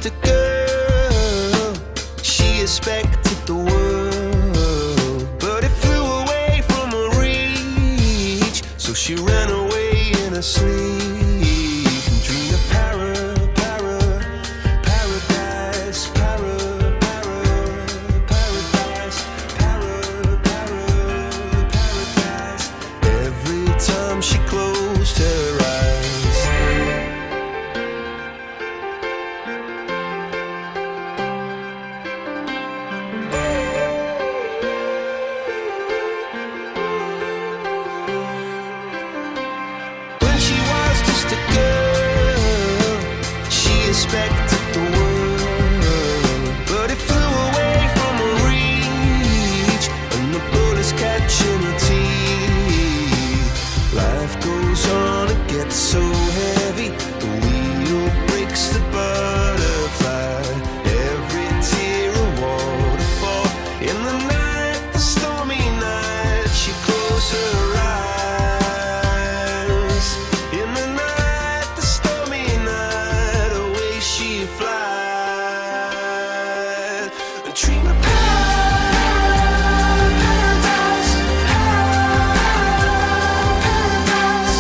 just a girl. She expected the world, but it flew away from her reach. So she ran away in her sleep and dreamed of paradise, paradise. Every time she closed her eyes. Expected the world, but it flew away from her reach, and the bullets catching her teeth. Life goes on, it gets so heavy. The wheel breaks the butterfly. Every tear a waterfall. In the night, the stormy night, she closed her eyes. In the night, the stormy night, away she flies. A dream of paradise, paradise,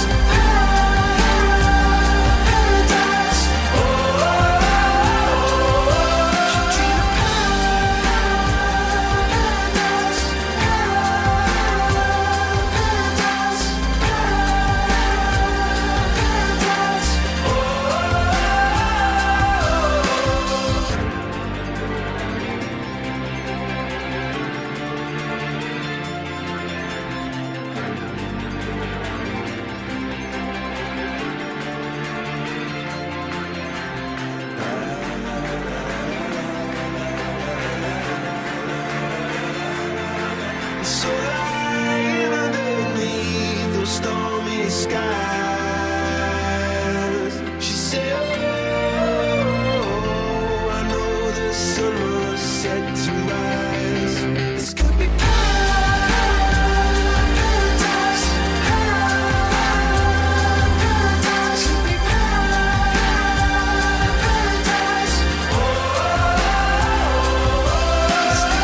paradise. Oh, she dreamed of paradise, so lying underneath those stormy skies. She said, oh, I know the sun was set to rise. This could be paradise, paradise, could be paradise. Oh, this could be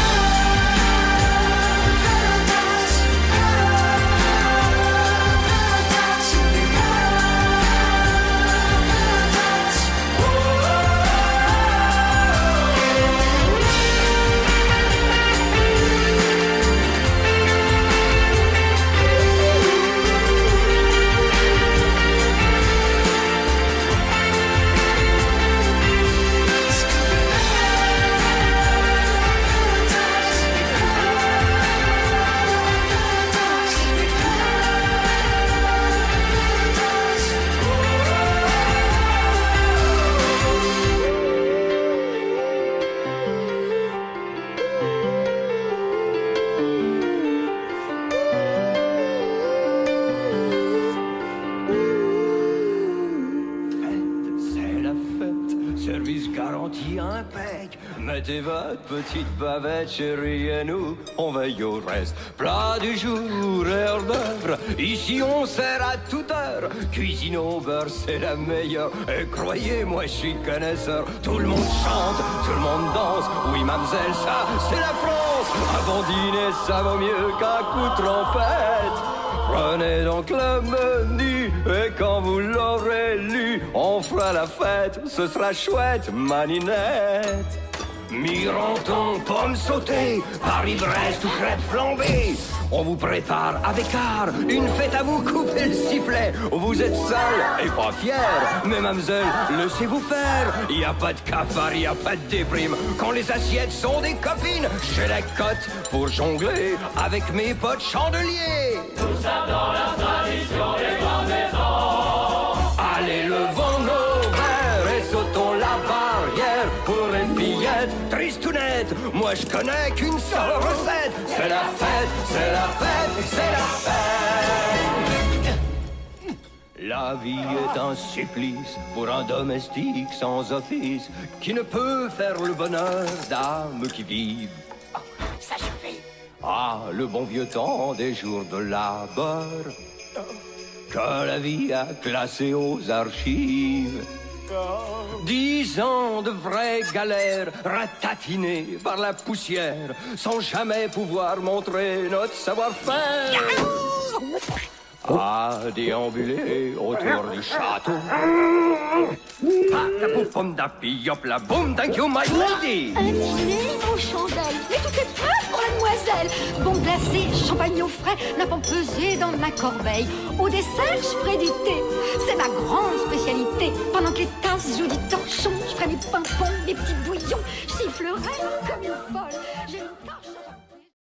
service garanti impec. Mettez votre petite bavette, chérie, et nous, on veille au reste. Plat du jour, heure d'œuvre, ici on sert à toute heure. Cuisine au beurre, c'est la meilleure. Et croyez-moi, je suis connaisseur. Tout le monde chante, tout le monde danse. Oui, mademoiselle, ça, c'est la France. Un bon dîner, ça vaut mieux qu'un coup de trompette. Prenez donc le menu, et quand vous l'aurez lu, on fera la fête, ce sera chouette, maninette. Miranton, pommes sautées, Paris-Brest ou crêpes flambées. On vous prépare avec art une fête à vous couper le sifflet. Vous êtes seul et pas fier, mais mademoiselle, laissez-vous faire. Y a pas de cafard, y a pas de déprime. Quand les assiettes sont des copines, j'ai la cote pour jongler avec mes potes chandeliers. Tout ça dans la tradition des grandes maisons. Allez, levons nos verres et sautons la barrière pour les fillettes tristounettes. Moi je connais qu'une seule recette. C'est la fête, c'est la fête, c'est la fête. La vie est un supplice pour un domestique sans office qui ne peut faire le bonheur d'âmes qui vivent. Oh, ça je fais. Ah, le bon vieux temps des jours de labeur que la vie a classé aux archives. 10 ans de vraie galère, ratatinés par la poussière, sans jamais pouvoir montrer notre savoir-faire. À déambuler autour du château. Ah, la pouf, pomme d'api, hop la boum, thank you my lady. Un dîner aux chandelles, mais tout est prêt pour la demoiselle. Bombe glacée, champagne au frais, la pompe pesée dans ma corbeille. Au dessert, je ferai du thé, c'est ma grande spécialité. Pendant que les tasses jouent du torchon, je ferai mes pimpons, mes petits bouillons. Je sifflerai comme une folle, j'ai une torche.